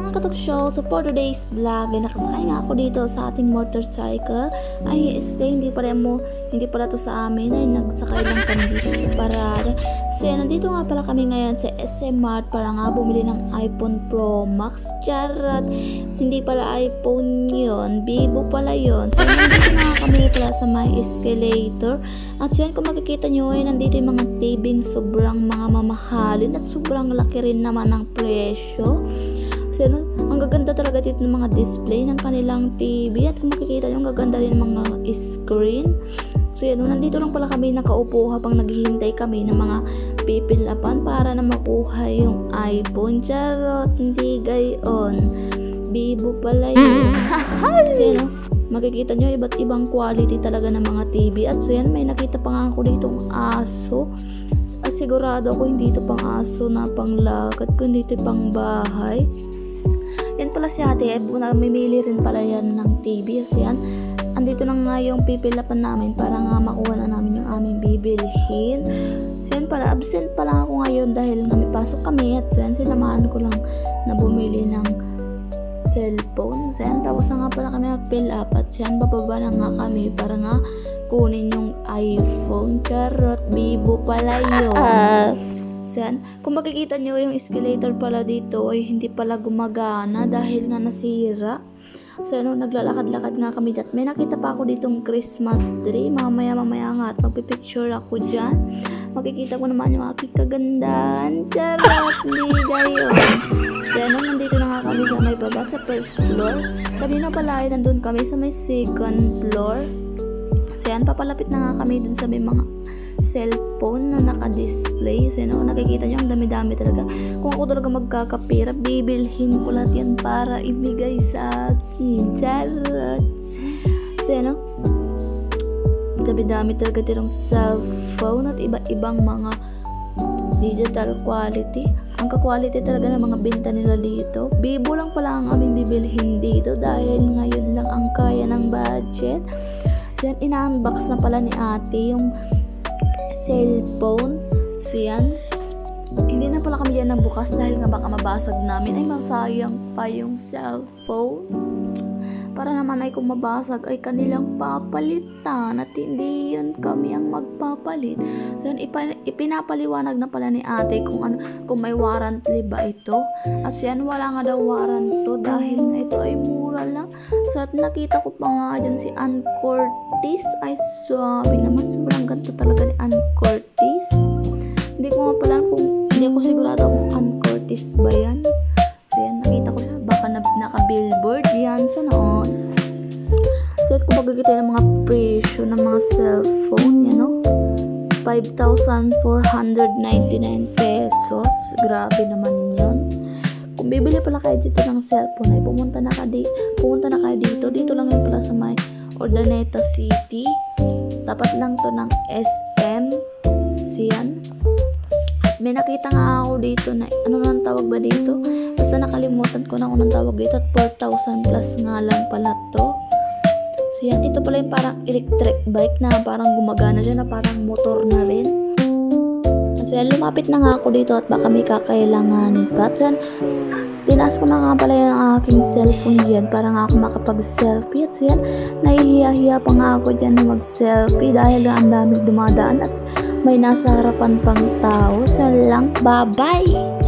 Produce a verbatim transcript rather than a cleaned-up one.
mga katok show, so for today's vlog ay nakasakay nga ako dito sa ating motorcycle. Ay stay, hindi pala mo hindi pala to sa amin, ay nagsakay lang kami dito sa parada. So yan, nandito nga pala kami ngayon sa S M Mart para nga bumili ng iPhone Pro Max. Charot, hindi pala iPhone yon, Vivo pala yon. So nandito nga kami pala sa may escalator. At so yan, kung makikita nyo ay nandito yung mga tibing sobrang mga mamahalin at sobrang laki rin naman ng presyo. So, ano, ang gaganda talaga dito ng mga display ng kanilang T V at kung makikita nyo, ang gaganda rin ng mga screen. So, yan, nandito lang pala kami nakaupo habang naghihintay kami ng mga pipilapan para na makuha yung iPhone. Charot, hindi gayon. Vivo pala yun. So, yan, makikita nyo, iba't ibang quality talaga ng mga T V. At so, yan, may nakita pa nga ako ditong aso. Ay, sigurado ako hindi ito pang aso na panglakad, kundi ito pang bahay. Yan pala si ate, eh, namimili rin pala yan ng T V. Kasi yan, andito na nga yung pipilapan namin para nga makuha na namin yung aming bibilhin. So yan, para absent pa lang ako ngayon dahil nga may pasok kami. At so yan, sinamahan ko lang na bumili ng cellphone. So yan, tapos na nga pala kami mag-fill up. At so yan, bababa na nga kami para nga kunin yung iPhone. Charot, Vivo pala yun. So yan, kung makikita nyo yung escalator pala dito ay hindi pala gumagana dahil nga nasira. So ano, naglalakad-lakad nga kami dat. May nakita pa ako ditong Christmas tree. Mamaya mamaya nga at magpipicture ako dyan. Makikita ko naman yung aking kagandahan. Charot, hindi gayon. So ano, nandito na nga kami sa may baba sa first floor. Kanina pala ay nandun kami sa may second floor. So yan, papalapit na nga kami dun sa may mga cellphone na naka-display. So yun, nakikita nyo, ang dami-dami talaga. Kung ako talaga magkakapira, bibilhin ko lahat yan para ibigay sa akin. Charot. So yun, dami-dami talaga tirong cellphone at iba-ibang mga digital quality. Ang ka-quality talaga ng mga benta nila dito. Vivo lang pala ang aming bibilhin dito dahil ngayon lang ang kaya ng budget. So yan, ina-unbox na pala ni ate yung cellphone. So yan, hindi na pala kami dyan nabukas dahil nga baka mabasag namin. Ay, masayang pa yung cellphone. Para naman ay kung mabasag ay kanilang papalitan at hindi yun kami ang magpapalit. So yan, ipinapaliwanag na pala ni ate kung ano, kung may warranty ba ito. At so yan, wala nga daw warranty dahil nga ito ay mura lang. So at nakita ko pa nga dyan si Ann Curtis. Ay, sabi naman, sobrang ganda talaga ni Ann Curtis. Hindi ko nga pala kung, hindi ako sigurado kung Ann Curtis ba yan. So yan, nakita ko siya, baka na, naka-billboard yan sa noon. So at kung magkikita ng mga presyo ng mga cellphone, yan o, five thousand four hundred ninety-nine pesos. Grabe naman yun. Kung bibili pala kayo dito ng cellphone ay pumunta na, ka di, pumunta na kayo dito. Dito lang yun pala sa may Urdaneta City. Tapat lang to ng S M. So yan, may nakita nga ako dito na ano nang tawag ba dito, basta nakalimutan ko na kung anong tawag dito. At four thousand plus nga lang pala to. So yan, ito pala yung parang electric bike na parang gumagana siya, na parang motor na rin. So yan, lumapit na nga ako dito at baka may kakailanganin pa. So yan, tinaas ko na nga pala yung aking cellphone dyan para nga ako makapag-selfie. At so yan, nahihiya-hiya pa nga ako dyan na mag-selfie dahil ang daming dumadaan at may nasa harapan pang tao. So lang, bye-bye!